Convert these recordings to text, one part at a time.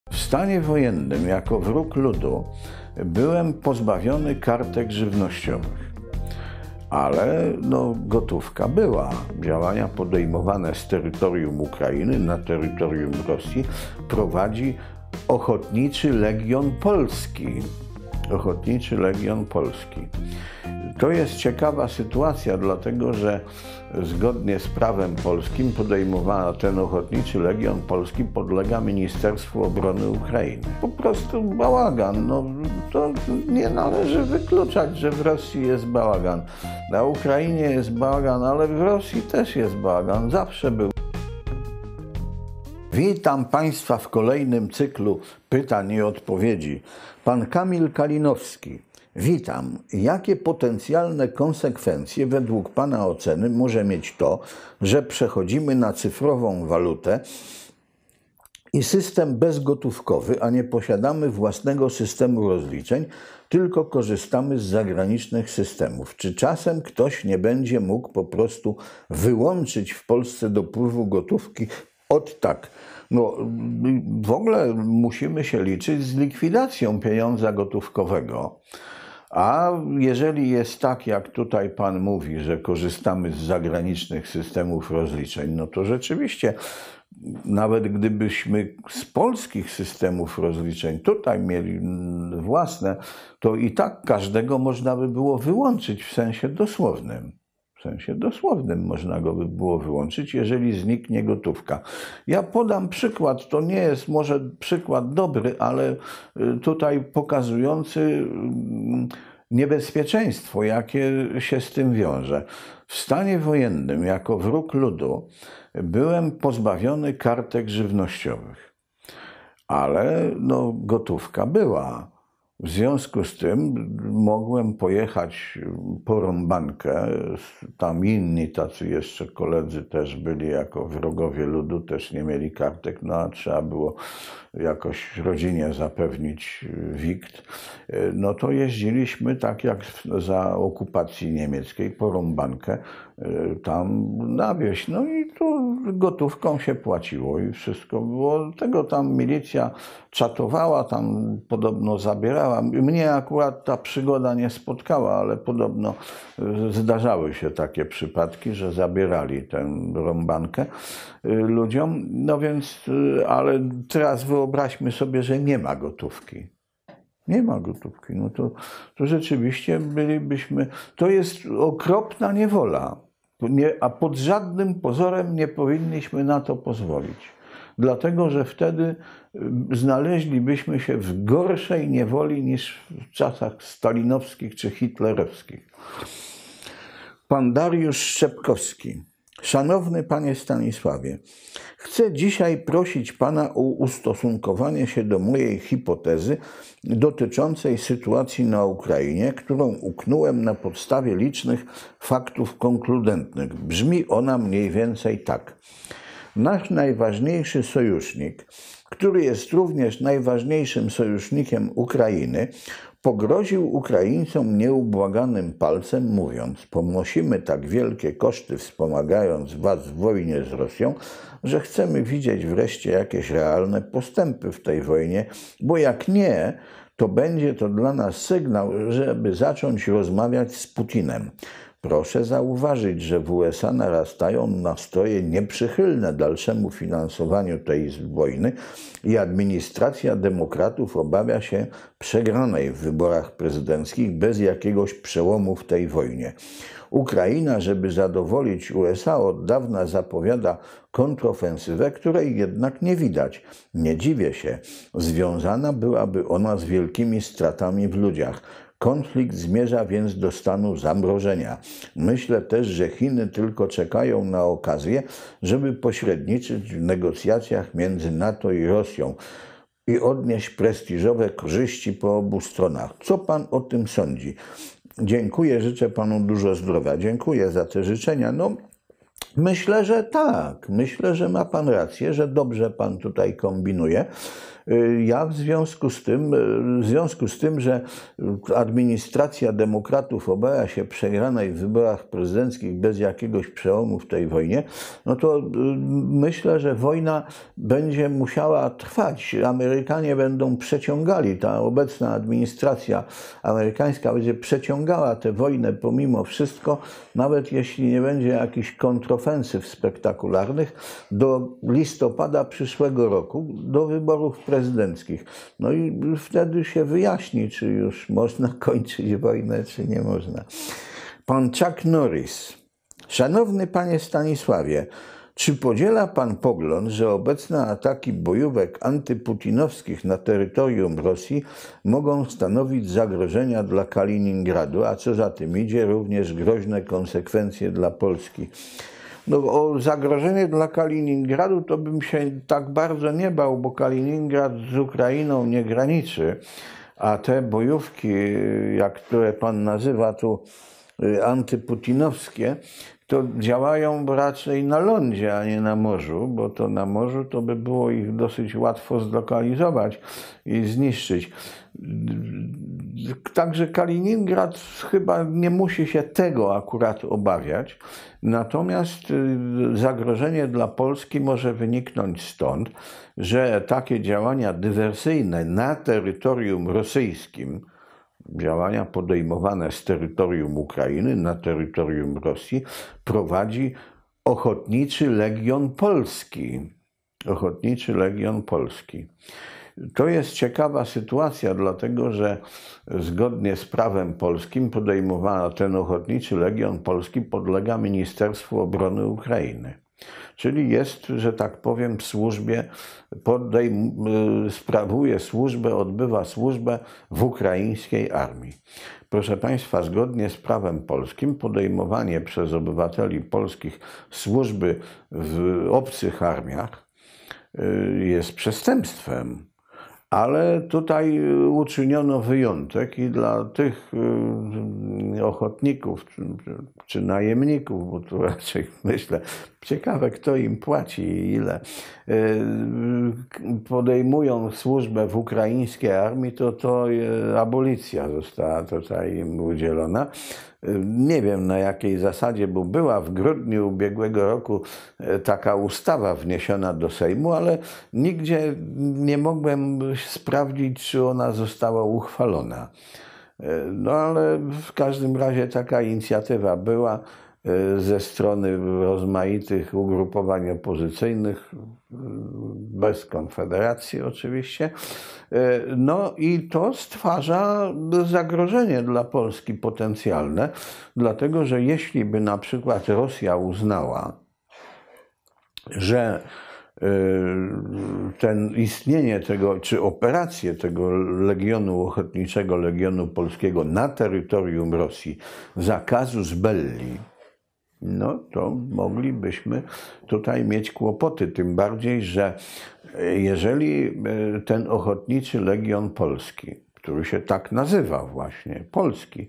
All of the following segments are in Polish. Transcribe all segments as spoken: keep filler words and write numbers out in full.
W stanie wojennym jako wróg ludu byłem pozbawiony kartek żywnościowych, ale no, gotówka była. Działania podejmowane z terytorium Ukrainy na terytorium Rosji prowadzi Ochotniczy Legion Polski. Ochotniczy Legion Polski. To jest ciekawa sytuacja, dlatego że zgodnie z prawem polskim podejmowana ten Ochotniczy Legion Polski podlega Ministerstwu Obrony Ukrainy. Po prostu bałagan. No, to nie należy wykluczać, że w Rosji jest bałagan. Na Ukrainie jest bałagan, ale w Rosji też jest bałagan. Zawsze był. Witam Państwa w kolejnym cyklu pytań i odpowiedzi. Pan Kamil Kalinowski. Witam. Jakie potencjalne konsekwencje według Pana oceny może mieć to, że przechodzimy na cyfrową walutę i system bezgotówkowy, a nie posiadamy własnego systemu rozliczeń, tylko korzystamy z zagranicznych systemów? Czy czasem ktoś nie będzie mógł po prostu wyłączyć w Polsce dopływu gotówki? Ot tak. No, w ogóle musimy się liczyć z likwidacją pieniądza gotówkowego. A jeżeli jest tak, jak tutaj Pan mówi, że korzystamy z zagranicznych systemów rozliczeń, no to rzeczywiście, nawet gdybyśmy z polskich systemów rozliczeń tutaj mieli własne, to i tak każdego można by było wyłączyć w sensie dosłownym. W sensie dosłownym można go by było wyłączyć, jeżeli zniknie gotówka. Ja podam przykład, to nie jest może przykład dobry, ale tutaj pokazujący niebezpieczeństwo, jakie się z tym wiąże. W stanie wojennym jako wróg ludu byłem pozbawiony kartek żywnościowych, ale no, gotówka była. W związku z tym mogłem pojechać po rąbankę, tam inni tacy jeszcze koledzy też byli jako wrogowie ludu, też nie mieli kartek, no a trzeba było jakoś rodzinie zapewnić wikt. No to jeździliśmy tak jak za okupacji niemieckiej po rąbankę tam na wieś. No i tu gotówką się płaciło i wszystko było. Tego tam milicja czatowała, tam podobno zabierała. Mnie akurat ta przygoda nie spotkała, ale podobno zdarzały się takie przypadki, że zabierali tę rąbankę ludziom. No więc, ale teraz wyobraźmy sobie, że nie ma gotówki. Nie ma gotówki. No to, to rzeczywiście bylibyśmy... To jest okropna niewola. Nie, a pod żadnym pozorem nie powinniśmy na to pozwolić. Dlatego, że wtedy znaleźlibyśmy się w gorszej niewoli niż w czasach stalinowskich czy hitlerowskich. Pan Dariusz Szczepkowski. Szanowny Panie Stanisławie, chcę dzisiaj prosić Pana o ustosunkowanie się do mojej hipotezy dotyczącej sytuacji na Ukrainie, którą uknąłem na podstawie licznych faktów konkludentnych. Brzmi ona mniej więcej tak. Nasz najważniejszy sojusznik, który jest również najważniejszym sojusznikiem Ukrainy, pogroził Ukraińcom nieubłaganym palcem, mówiąc: ponosimy tak wielkie koszty wspomagając was w wojnie z Rosją, że chcemy widzieć wreszcie jakieś realne postępy w tej wojnie, bo jak nie, to będzie to dla nas sygnał, żeby zacząć rozmawiać z Putinem. Proszę zauważyć, że w U S A narastają nastroje nieprzychylne dalszemu finansowaniu tej wojny i administracja demokratów obawia się przegranej w wyborach prezydenckich bez jakiegoś przełomu w tej wojnie. Ukraina, żeby zadowolić U S A, od dawna zapowiada kontrofensywę, której jednak nie widać. Nie dziwię się. Związana byłaby ona z wielkimi stratami w ludziach. Konflikt zmierza więc do stanu zamrożenia. Myślę też, że Chiny tylko czekają na okazję, żeby pośredniczyć w negocjacjach między NATO i Rosją i odnieść prestiżowe korzyści po obu stronach. Co Pan o tym sądzi? Dziękuję, życzę Panu dużo zdrowia. Dziękuję za te życzenia. No, myślę, że tak. Myślę, że ma Pan rację, że dobrze Pan tutaj kombinuje. Ja w związku z tym, w związku z tym, że administracja demokratów obaja się przegranej w wyborach prezydenckich bez jakiegoś przełomu w tej wojnie, no to myślę, że wojna będzie musiała trwać. Amerykanie będą przeciągali, ta obecna administracja amerykańska będzie przeciągała tę wojnę pomimo wszystko, nawet jeśli nie będzie jakichś kontrofensyw spektakularnych, do listopada przyszłego roku, do wyborów prezydenckich. No i wtedy się wyjaśni, czy już można kończyć wojnę, czy nie można. Pan Chuck Norris. Szanowny panie Stanisławie, czy podziela pan pogląd, że obecne ataki bojówek antyputinowskich na terytorium Rosji mogą stanowić zagrożenia dla Kaliningradu, a co za tym idzie, również groźne konsekwencje dla Polski? No, o zagrożenie dla Kaliningradu to bym się tak bardzo nie bał, bo Kaliningrad z Ukrainą nie graniczy, a te bojówki, jak które pan nazywa tu antyputinowskie, to działają raczej na lądzie, a nie na morzu, bo to na morzu to by było ich dosyć łatwo zlokalizować i zniszczyć. Także Kaliningrad chyba nie musi się tego akurat obawiać, natomiast zagrożenie dla Polski może wyniknąć stąd, że takie działania dywersyjne na terytorium rosyjskim, działania podejmowane z terytorium Ukrainy na terytorium Rosji, prowadzi Ochotniczy Legion Polski. Ochotniczy Legion Polski. To jest ciekawa sytuacja, dlatego że zgodnie z prawem polskim podejmowana ten Ochotniczy Legion Polski podlega Ministerstwu Obrony Ukrainy. Czyli jest, że tak powiem, w służbie, podejm, sprawuje służbę, odbywa służbę w ukraińskiej armii. Proszę Państwa, zgodnie z prawem polskim podejmowanie przez obywateli polskich służby w obcych armiach jest przestępstwem. Ale tutaj uczyniono wyjątek i dla tych ochotników czy, czy najemników, bo tu raczej myślę, ciekawe kto im płaci i ile, podejmują służbę w ukraińskiej armii, to, to abolicja została tutaj im udzielona. Nie wiem na jakiej zasadzie, bo była w grudniu ubiegłego roku taka ustawa wniesiona do Sejmu, ale nigdzie nie mogłem sprawdzić, czy ona została uchwalona. No ale w każdym razie taka inicjatywa była ze strony rozmaitych ugrupowań opozycyjnych, bez Konfederacji oczywiście. No i to stwarza zagrożenie dla Polski potencjalne, dlatego że jeśli by na przykład Rosja uznała, że ten istnienie tego, czy operację tego Legionu Ochotniczego, Legionu Polskiego na terytorium Rosji za casus belli, no to moglibyśmy tutaj mieć kłopoty, tym bardziej, że jeżeli ten Ochotniczy Legion Polski, który się tak nazywa właśnie, Polski,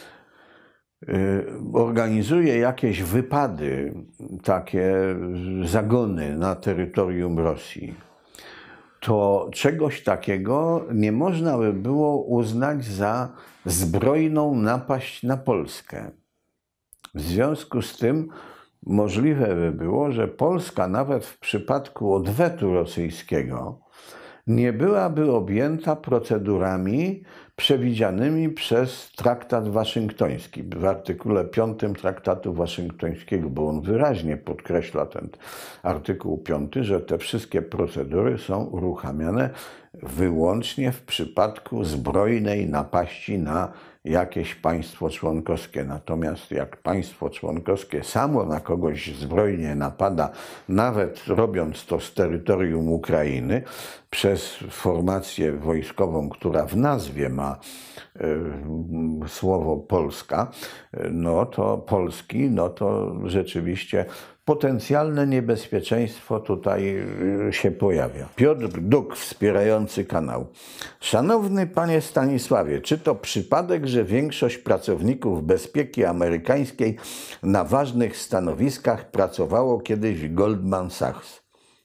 organizuje jakieś wypady, takie zagony na terytorium Rosji, to czegoś takiego nie można by było uznać za zbrojną napaść na Polskę. W związku z tym możliwe by było, że Polska nawet w przypadku odwetu rosyjskiego nie byłaby objęta procedurami przewidzianymi przez traktat waszyngtoński. W artykule piątym traktatu waszyngtońskiego, bo on wyraźnie podkreśla ten artykuł piąty, że te wszystkie procedury są uruchamiane wyłącznie w przypadku zbrojnej napaści na jakieś państwo członkowskie. Natomiast jak państwo członkowskie samo na kogoś zbrojnie napada, nawet robiąc to z terytorium Ukrainy, przez formację wojskową, która w nazwie ma y, słowo Polska, no to Polski, no to rzeczywiście potencjalne niebezpieczeństwo tutaj się pojawia. Piotr Duk, wspierający kanał. Szanowny panie Stanisławie, czy to przypadek, że większość pracowników bezpieki amerykańskiej na ważnych stanowiskach pracowało kiedyś w Goldman Sachs?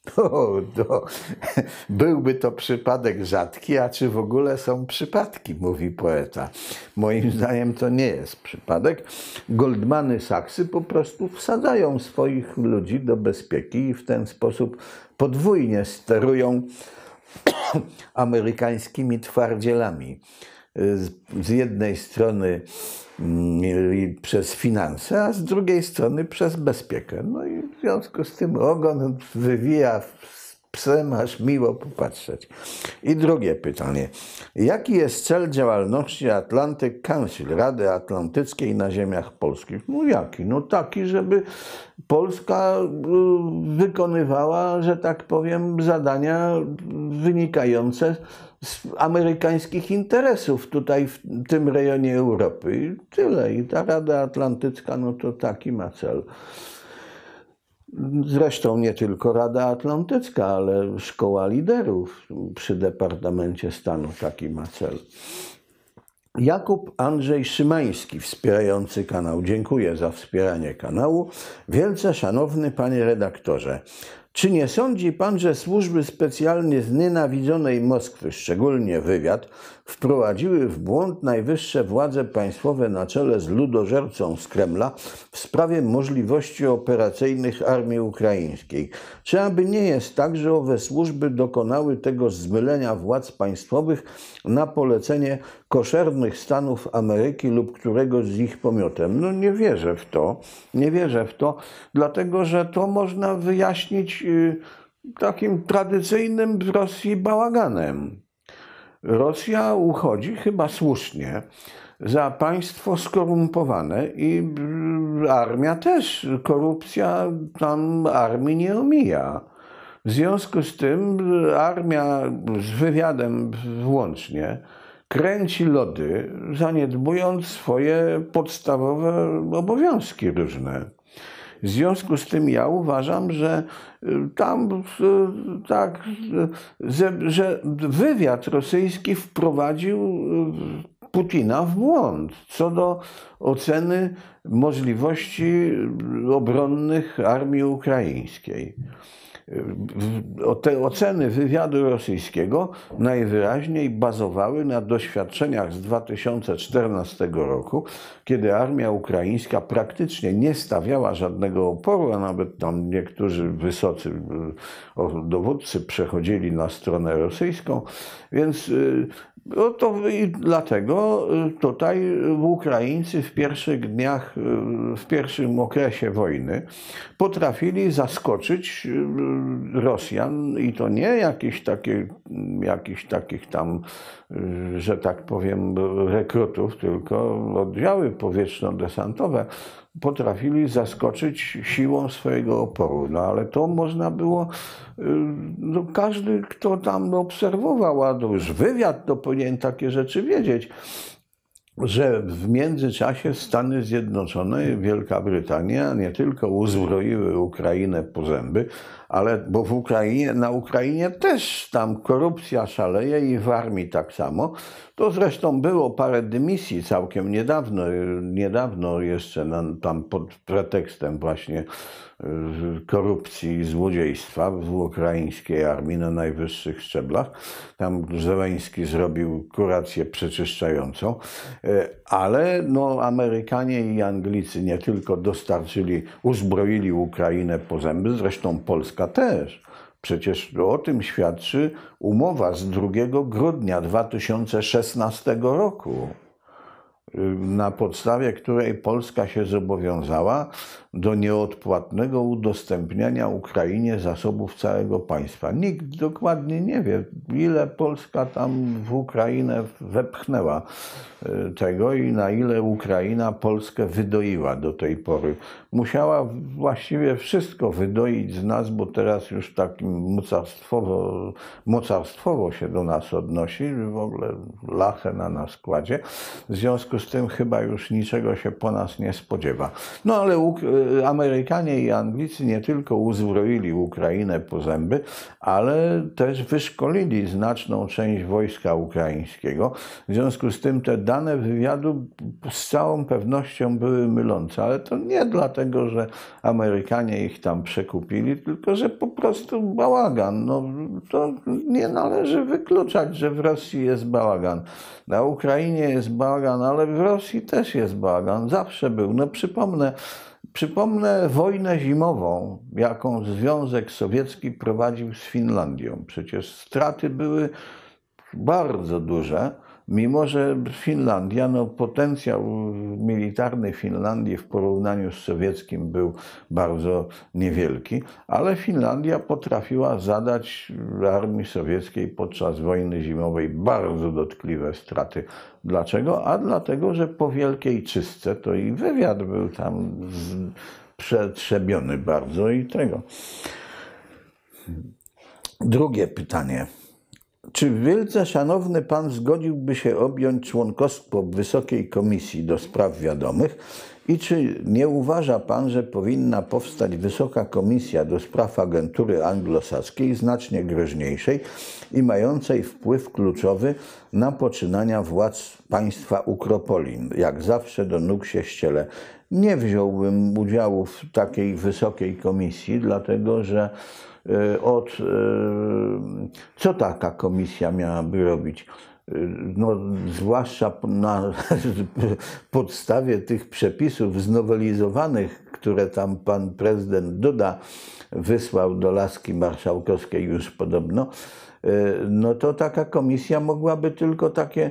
To, to, byłby to przypadek rzadki, a czy w ogóle są przypadki, mówi poeta. Moim zdaniem to nie jest przypadek. Goldmany Sachsy po prostu wsadzają swoich ludzi do bezpieki i w ten sposób podwójnie sterują amerykańskimi twardzielami. Z, z jednej strony mm, przez finanse, a z drugiej strony przez bezpiekę. No i w związku z tym ogon wywija psem, aż miło popatrzeć. I drugie pytanie. Jaki jest cel działalności Atlantic Council, Rady Atlantyckiej na ziemiach polskich? No jaki? No taki, żeby Polska wykonywała, że tak powiem, zadania wynikające z amerykańskich interesów tutaj w tym rejonie Europy. I tyle. I ta Rada Atlantycka, no to taki ma cel. Zresztą nie tylko Rada Atlantycka, ale Szkoła Liderów przy Departamencie Stanu taki ma cel. Jakub Andrzej Szymański, wspierający kanał. Dziękuję za wspieranie kanału. Wielce szanowny panie redaktorze, czy nie sądzi pan, że służby specjalnie znienawidzonej Moskwy, szczególnie wywiad, wprowadziły w błąd najwyższe władze państwowe na czele z ludożercą z Kremla w sprawie możliwości operacyjnych armii ukraińskiej? Czy aby nie jest tak, że owe służby dokonały tego zmylenia władz państwowych na polecenie koszernych Stanów Ameryki lub któregoś z ich pomiotem? No nie wierzę w to, nie wierzę w to, dlatego że to można wyjaśnić yy, takim tradycyjnym w Rosji bałaganem. Rosja uchodzi, chyba słusznie, za państwo skorumpowane i armia też. Korupcja tam armii nie omija. W związku z tym armia z wywiadem włącznie kręci lody, zaniedbując swoje podstawowe obowiązki różne. W związku z tym ja uważam, że tam tak, że wywiad rosyjski wprowadził Putina w błąd co do oceny możliwości obronnych armii ukraińskiej. Te oceny wywiadu rosyjskiego najwyraźniej bazowały na doświadczeniach z dwa tysiące czternastego roku, kiedy armia ukraińska praktycznie nie stawiała żadnego oporu, a nawet tam niektórzy wysocy dowódcy przechodzili na stronę rosyjską, więc no to i dlatego tutaj Ukraińcy w pierwszych dniach, w pierwszym okresie wojny potrafili zaskoczyć Rosjan i to nie jakichś takie, jakichś takich tam, że tak powiem, rekrutów, tylko oddziały powietrzno-desantowe potrafili zaskoczyć siłą swojego oporu. No ale to można było, no każdy, kto tam obserwował, a to już wywiad, to powinien takie rzeczy wiedzieć, że w międzyczasie Stany Zjednoczone, Wielka Brytania nie tylko uzbroiły Ukrainę po zęby, ale bo w Ukrainie, na Ukrainie też tam korupcja szaleje i w armii tak samo. To zresztą było parę dymisji całkiem niedawno, niedawno jeszcze tam pod pretekstem właśnie korupcji i złodziejstwa w ukraińskiej armii na najwyższych szczeblach. Tam Zełenski zrobił kurację przeczyszczającą, ale no, Amerykanie i Anglicy nie tylko dostarczyli, uzbroili Ukrainę po zęby, zresztą Polska też. Przecież o tym świadczy umowa z drugiego grudnia dwa tysiące szesnastego roku, na podstawie której Polska się zobowiązała do nieodpłatnego udostępniania Ukrainie zasobów całego państwa. Nikt dokładnie nie wie, ile Polska tam w Ukrainę wepchnęła tego i na ile Ukraina Polskę wydoiła do tej pory. Musiała właściwie wszystko wydoić z nas, bo teraz już takim mocarstwowo, mocarstwowo się do nas odnosi, w ogóle lachę na nas kładzie. W związku z tym chyba już niczego się po nas nie spodziewa. No ale Amerykanie i Anglicy nie tylko uzbroili Ukrainę po zęby, ale też wyszkolili znaczną część wojska ukraińskiego. W związku z tym te dane wywiadu z całą pewnością były mylące, ale to nie dlatego, że Amerykanie ich tam przekupili, tylko że po prostu bałagan. No, to nie należy wykluczać, że w Rosji jest bałagan. Na Ukrainie jest bałagan, ale w Rosji też jest bałagan. Zawsze był. No przypomnę, przypomnę wojnę zimową, jaką Związek Sowiecki prowadził z Finlandią. Przecież straty były bardzo duże, mimo że Finlandia, no potencjał militarny Finlandii w porównaniu z sowieckim był bardzo niewielki, ale Finlandia potrafiła zadać armii sowieckiej podczas wojny zimowej bardzo dotkliwe straty. Dlaczego? A dlatego, że po wielkiej czystce to i wywiad był tam przetrzebiony bardzo i tego. Drugie pytanie. Czy wielce szanowny pan zgodziłby się objąć członkostwo Wysokiej Komisji do Spraw Wiadomych i czy nie uważa pan, że powinna powstać Wysoka Komisja do Spraw Agentury Anglosaskiej, znacznie groźniejszej i mającej wpływ kluczowy na poczynania władz państwa Ukropolin? Jak zawsze do nóg się ścielę. Nie wziąłbym udziału w takiej Wysokiej Komisji, dlatego że od, co taka komisja miałaby robić? No, zwłaszcza na podstawie tych przepisów znowelizowanych, które tam pan prezydent Duda wysłał do laski marszałkowskiej już podobno, no to taka komisja mogłaby tylko takie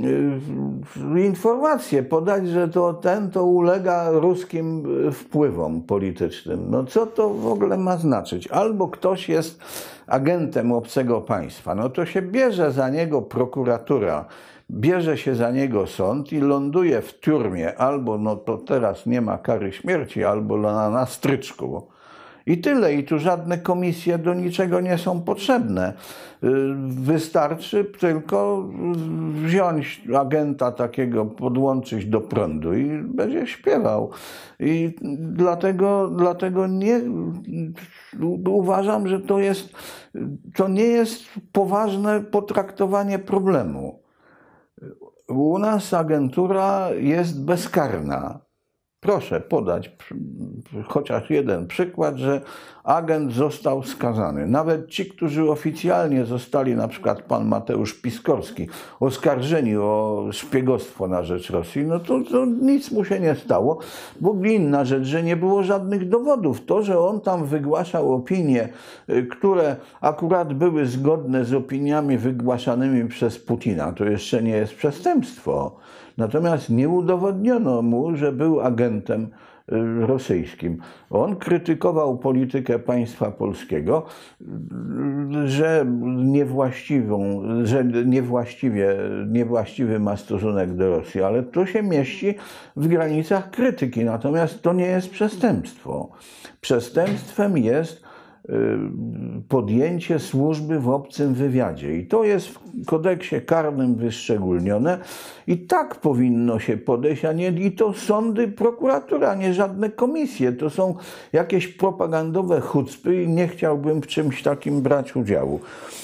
informacje podać, że to ten to ulega ruskim wpływom politycznym. No co to w ogóle ma znaczyć? Albo ktoś jest agentem obcego państwa, no to się bierze za niego prokuratura, bierze się za niego sąd i ląduje w tюрmie, albo no to teraz nie ma kary śmierci, albo na, na stryczku. I tyle. I tu żadne komisje do niczego nie są potrzebne. Wystarczy tylko wziąć agenta takiego, podłączyć do prądu i będzie śpiewał. I dlatego, dlatego nie uważam, że to jest, to nie jest poważne potraktowanie problemu. U nas agentura jest bezkarna. Proszę podać chociaż jeden przykład, że agent został skazany. Nawet ci, którzy oficjalnie zostali, na przykład pan Mateusz Piskorski, oskarżeni o szpiegostwo na rzecz Rosji, no to, to nic mu się nie stało. Bo inna rzecz, że nie było żadnych dowodów. To, że on tam wygłaszał opinie, które akurat były zgodne z opiniami wygłaszanymi przez Putina, to jeszcze nie jest przestępstwo. Natomiast nie udowodniono mu, że był agentem rosyjskim. On krytykował politykę państwa polskiego, że niewłaściwą, że niewłaściwie, niewłaściwy ma stosunek do Rosji, ale to się mieści w granicach krytyki. Natomiast to nie jest przestępstwo. Przestępstwem jest podjęcie służby w obcym wywiadzie. I to jest w kodeksie karnym wyszczególnione. I tak powinno się podejść, a nie i to sądy, prokuratura, nie żadne komisje. To są jakieś propagandowe chucpy i nie chciałbym w czymś takim brać udziału.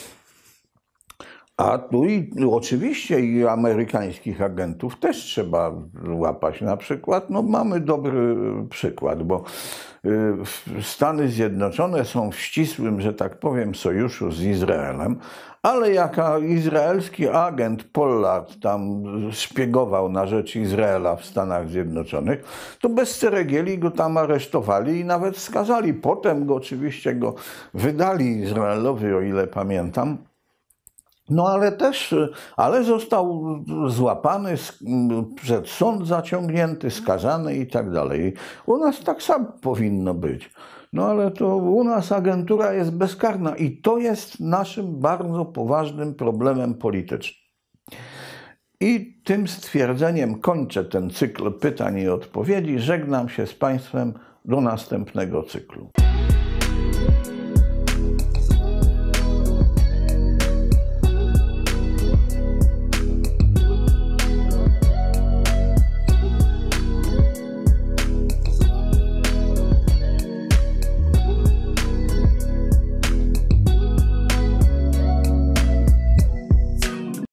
A tu i oczywiście i amerykańskich agentów też trzeba łapać. Na przykład, no mamy dobry przykład, bo Stany Zjednoczone są w ścisłym, że tak powiem, sojuszu z Izraelem, ale jak izraelski agent Pollard tam szpiegował na rzecz Izraela w Stanach Zjednoczonych, to bez ceregieli go tam aresztowali i nawet skazali. Potem go oczywiście go wydali Izraelowi, o ile pamiętam. No ale też, ale został złapany, przed sąd zaciągnięty, skazany i tak dalej. U nas tak samo powinno być. No ale to u nas agentura jest bezkarna i to jest naszym bardzo poważnym problemem politycznym. I tym stwierdzeniem kończę ten cykl pytań i odpowiedzi. Żegnam się z Państwem do następnego cyklu.